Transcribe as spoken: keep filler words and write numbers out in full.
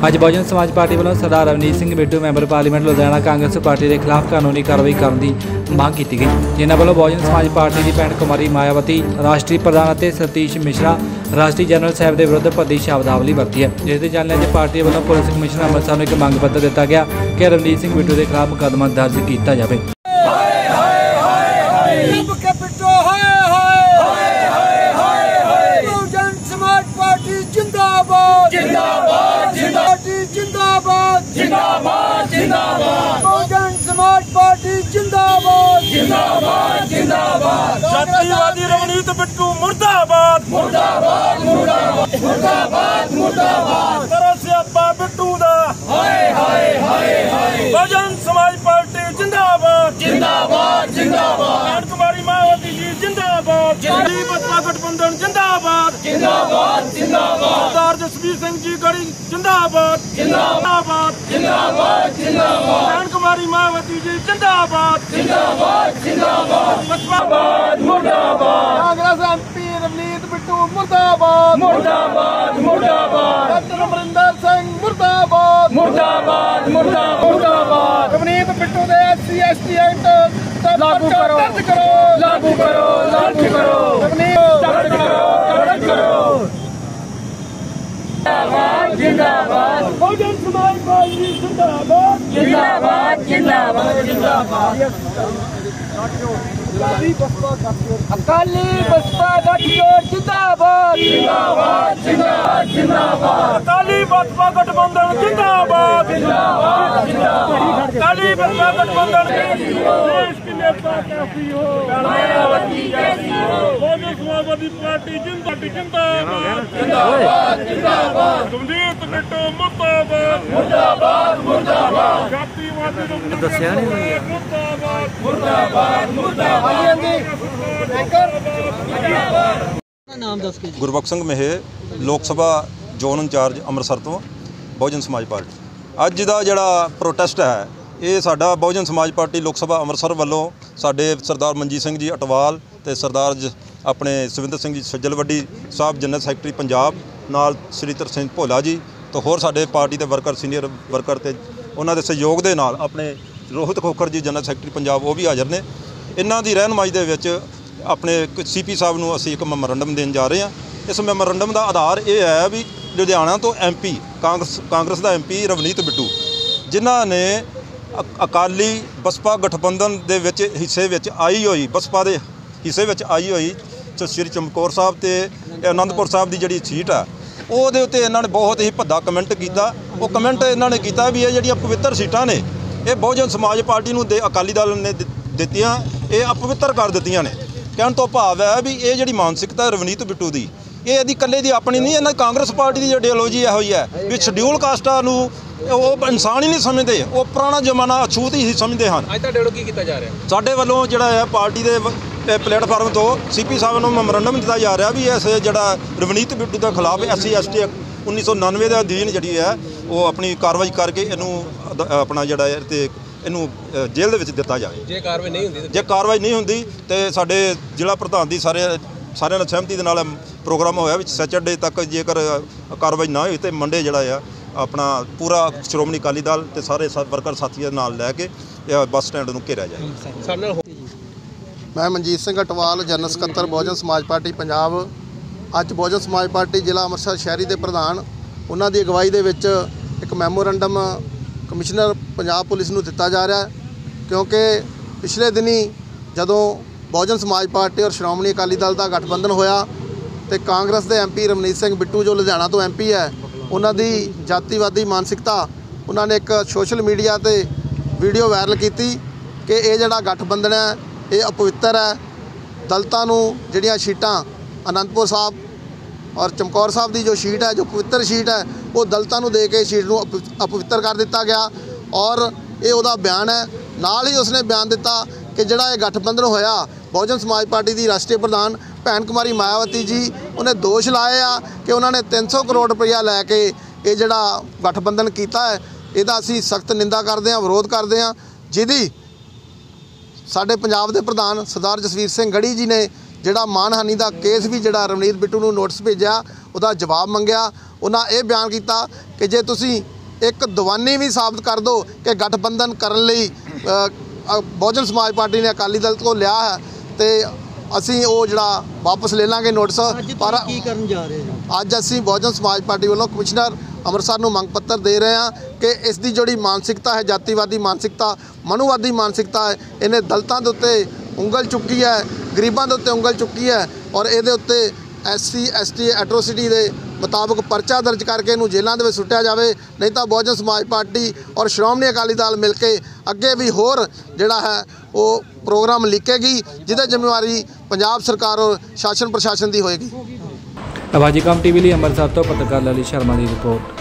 अज बहुजन Samaj party वालों Sardar Ravneet Singh Bittu member parliament Ludhiana Congress party के खिलाफ कानूनी कार्रवाई करने की मांग की गई, जिन्होंने वालों बहुजन समाज पार्टी की भैन कुमारी मायावती राष्ट्रीय प्रधान और सतीश मिश्रा राष्ट्रीय जनरल साहब के विरुद्ध भद्दी शब्दावली वरती है, जिसके चलने पार्टी वालों पुलिस कमिश्नर अमृतसर को एक मंग पत्र दिता गया कि रवनीत सिंह बिट्टू के खिलाफ मुकदमा दर्ज किया जाए। जिंदाबाद जिंदाबाद बहुजन समाज पार्टी जिंदाबाद जिंदाबाद जिंदाबाद जातिवादी रवनीत बिट्टू मुर्दाबाद मुर्दाबाद मुर्दाबाद मुर्दाबाद मुर्दाबाद तरह से अब्बा बिट्टू दा हाय हाय हाय हाय बहुजन समाज पार्टी जिंदाबाद जिंदाबाद जिंदाबाद कुमारी मायावती जी जिंदाबाद जिंदाबाद बसपा गठबंधन जिंदाबाद जिंदाबाद जिंदाबाद सरदार जसवीर सिंह जी गढ़ी जिंदाबाद जिंदाबाद जिंदाबाद जिंदाबाद कुमारी मायावती जी जिंदाबाद जिंदाबाद जिंदाबाद बसपाबाद मुर्दाबाद कांग्रेस एमपी रवनीत बिट्टू मुर्दाबाद मुर्दाबाद मुर्दाबाद डॉक्टर अमरिंदर सिंह मुर्दाबाद मुर्दाबाद मुर्दाबाद रवनीत बिट्टू दे एससी एसटी एक्ट लागू करो लागू करो लागू करो रवनीत लागू करो लागू करो जिंदाबाद जिंदाबाद बहुजन समाज पार्टी जिंदाबाद जिंदाबाद जिंदाबाद जिंदाबाद अकाली बसपा गठजोड़ जिंदाबाद जिंदाबाद जिंदाबाद जिंदाबाद अकाली बसपा गठबंधन जिंदाबाद जिंदाबाद जिंदाबाद अकाली बसपा गठबंधन देश की नेता कैसी हो मायावती कैसी हो बहुजन समाजवादी पार्टी जिंदाबाद जिंदाबाद जिंदाबाद जिंदाबाद रवनीत बिट्टू मुर्दाबाद मुर्दाबाद मुर्दाबाद जातिवादी मुर्दाबाद मुर्दाबाद मुर्दाबाद गुरबख्श सिंह मेहे लोक सभा जोन इंचार्ज अमृतसर तो बहुजन समाज पार्टी अज का जोड़ा प्रोटेस्ट है ये साडा बहुजन समाज पार्टी लोक सभा अमृतसर वालों साडे सरदार मनजीत सिंह जी अटवाल ते सरदार अपने सविंदर सिंह जी सज्जलवड्डी साहब जनरल सैकटरी पंजाब नाल श्री तरसेम भोला जी तो होर साडे पार्टी के वर्कर सीनियर वर्कर ते उन्हां दे सहयोग दे नाल अपने रोहित खोखर जी जनरल सैकटरी पंजाब वो भी हाज़र ने। इन्हां दी रहनुमाई दे विच अपने सी पी साहब नूं असीं एक मैमोरेंडम देण जा रहे हैं। इस मैमोरेंडम का आधार यह है भी लुधियाना तो एम पी कांग्रेस कांग्रेस का एम पी रवनीत बिट्टू जिन्हां ने अकाली बसपा गठबंधन दे विच हिस्से विच आई हुई बसपा के हिस्से विच आई हुई श्री चमकौर साहब ते आनंदपुर साहब की जिहड़ी सीट है ਉਹਦੇ ਉੱਤੇ ਇਹਨਾਂ ਨੇ बहुत ही भद्दा कमेंट किया। वो कमेंट ਇਹਨਾਂ ने किया भी ਇਹ ਜਿਹੜੀਆਂ पवित्र सीटां ने ये बहुजन समाज पार्टी नूं अकाली दल ने दित्तियां ये अपवित्र कर दित्तियां ने। कहण तो भाव है भी ये जिहड़ी मानसिकता रवनीत बिट्टू दी ये यदि कल्ले दी अपनी नहीं इन्हां कांग्रेस पार्टी की आइडियोलॉजी इहो ही है भी शेड्यूल कास्टां नूं वो इंसान ही नहीं समझते वो पुराना जमाना अछूत ही समझते हैं। अज तुहाडे वल्लों की कीता जा रहा है साडे वल्लों जिहड़ा है पार्टी के प्लेटफार्म तो सी पी साहब नूं मैमोरेंडम दिता जा रहा भी इस जिहड़ा रवनीत बिट्टू के खिलाफ एस सी एस टी उन्नीस सौ नानवे के अधीन जी है वो अपनी कार्रवाई करके इनू अपना जोड़ा है इनू जेल दे विच दिता जाए। जे कार्रवाई नहीं हुंदी जे कार्रवाई नहीं हुंदी तो साडे जिला प्रधान की सारे सारे नाल सहमति दे नाल प्रोग्राम होया भी सैटरडे तक जेकर कार्रवाई ना हुई तो मंडे जिहड़ा है अपना पूरा श्रोमणी अकाली दल ते सारे वर्कर साथियों नाल लैके बस स्टैंड नूं घेरिया जाए। मैं मनजीत सिंह अटवाल जनरल सकत्तर बहुजन समाज पार्टी पंजाब अज बहुजन समाज पार्टी जिला अमृतसर शहरी के प्रधान उन्हों की अगवाई दे विच एक मैमोरेंडम कमिश्नर पंजाब पुलिस नूं दिता जा रहा है क्योंकि पिछले दिनी जदों बहुजन समाज पार्टी और श्रोमणी अकाली दल का गठबंधन होया तो कांग्रेस के एम पी रवनीत सिंह बिट्टू जो लुधियाना तो एम पी है उन्हों की जातिवादी मानसिकता उन्होंने एक सोशल मीडिया ते वीडियो वायरल की कि ये जिहड़ा गठबंधन है ये अपवित्र है। दलितां नूं जिहड़ियां सीटां आनंदपुर साहब और चमकौर साहब की जो सीट है जो पवित्र सीट है वो दलितां नूं दे के सीट नूं अपवित्र कर दिता गया और ये उहदा बयान है। नाल ही उसने बयान दिता कि जिहड़ा ये गठबंधन होया बहुजन समाज पार्टी की राष्ट्रीय प्रधान भैन कुमारी मायावती जी उन्हें दोष लाए आ कि उन्होंने तीन सौ करोड़ रुपया लैके ये जिहड़ा गठबंधन किया है इहदा असीं सख्त निंदा करते हैं विरोध करते हैं जिहदी साडे पंजाब के प्रधान सरदार जसवीर सिंह गढ़ी जी ने ਜਿਹੜਾ ਮਾਨਹਾਨੀ ਦਾ ਕੇਸ ਵੀ ਜਿਹੜਾ ਰਵਨੀਤ ਬਿੱਟੂ ਨੂੰ ਨੋਟਿਸ ਭੇਜਿਆ ਉਹਦਾ ਜਵਾਬ ਮੰਗਿਆ। ਉਹਨਾਂ ਇਹ ਬਿਆਨ ਕੀਤਾ ਕਿ ਜੇ ਤੁਸੀਂ ਇੱਕ ਦੀਵਾਨੀ ਵੀ ਸਾਬਤ ਕਰ ਦਿਓ ਕਿ ਗਠਬੰਧਨ ਕਰਨ ਲਈ ਬਹੁਜਨ ਸਮਾਜ ਪਾਰਟੀ ਨੇ ਅਕਾਲੀ ਦਲ ਤੋਂ ਲਿਆ ਹੈ ਤੇ ਅਸੀਂ ਉਹ ਜਿਹੜਾ ਵਾਪਸ ਲੈ ਲਾਂਗੇ ਨੋਟਿਸ। ਪਰ ਕੀ ਕਰਨ ਜਾ ਰਹੇ ਹੋ? ਅੱਜ ਅਸੀਂ ਬਹੁਜਨ ਸਮਾਜ ਪਾਰਟੀ ਵੱਲੋਂ ਕਮਿਸ਼ਨਰ ਅੰਮ੍ਰਿਤਸਰ ਨੂੰ ਮੰਗ ਪੱਤਰ ਦੇ ਰਹੇ ਹਾਂ ਕਿ ਇਸ ਦੀ ਜਿਹੜੀ ਮਾਨਸਿਕਤਾ ਹੈ, ਜਾਤੀਵਾਦੀ ਮਾਨਸਿਕਤਾ, ਮਨੂਵਾਦੀ ਮਾਨਸਿਕਤਾ ਹੈ, ਇਹਨੇ ਦਲਿਤਾਂ ਦੇ ਉੱਤੇ ਉਂਗਲ ਚੁੱਕੀ ਹੈ, ਗਰੀਬਾਂ ਦੇ ਉੱਤੇ ਉਂਗਲ ਚੁੱਕੀ ਹੈ ਔਰ ਇਹਦੇ ਉੱਤੇ S C S T atrocity ਦੇ ਮੁਤਾਬਕ ਪਰਚਾ ਦਰਜ ਕਰਕੇ ਇਹਨੂੰ ਜੇਲ੍ਹਾਂ ਦੇ ਵਿੱਚ ਸੁੱਟਿਆ ਜਾਵੇ। ਨਹੀਂ ਤਾਂ ਬਹੁਜਨ ਸਮਾਜ ਪਾਰਟੀ ਔਰ ਸ਼੍ਰੋਮਣੀ ਅਕਾਲੀ ਦਲ ਮਿਲ ਕੇ ਅੱਗੇ ਵੀ ਹੋਰ ਜਿਹੜਾ ਹੈ ਉਹ ਪ੍ਰੋਗਰਾਮ ਲਿਖੇਗੀ ਜਿਹਦੀ ਜ਼ਿੰਮੇਵਾਰੀ ਪੰਜਾਬ ਸਰਕਾਰ ਔਰ ਸ਼ਾਸਨ ਪ੍ਰਸ਼ਾਸਨ ਦੀ ਹੋਏਗੀ। ਆਵਾਜ਼ੀ ਕਮ ਟੀਵੀ ਲਈ ਅੰਮ੍ਰਿਤਸਰ ਤੋਂ ਪੱਤਰਕਾਰ ਲਲਿਤ ਸ਼ਰਮਾ ਦੀ ਰਿਪੋਰਟ।